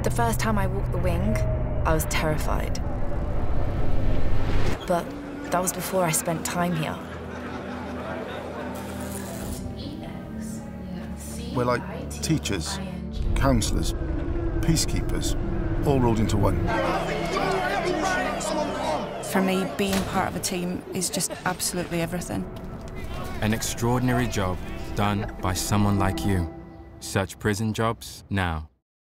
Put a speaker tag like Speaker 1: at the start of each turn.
Speaker 1: The first time I walked the wing, I was terrified. But that was before I spent time here.
Speaker 2: We're like teachers, counsellors, peacekeepers, all rolled into one.
Speaker 3: For me, being part of a team is just absolutely everything.
Speaker 4: An extraordinary job done by someone like you. Search prison jobs now.